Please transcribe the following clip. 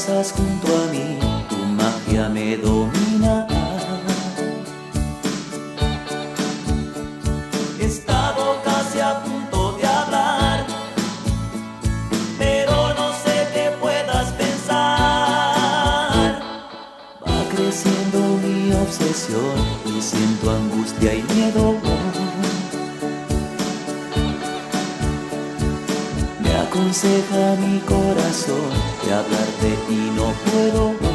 pasas junto a mí, tu magia me domina. He estado casi a punto de hablar, pero no sé qué puedas pensar. Va creciendo mi obsesión y siento angustia y miedo. Me aconseja mi corazón de hablarte y no puedo.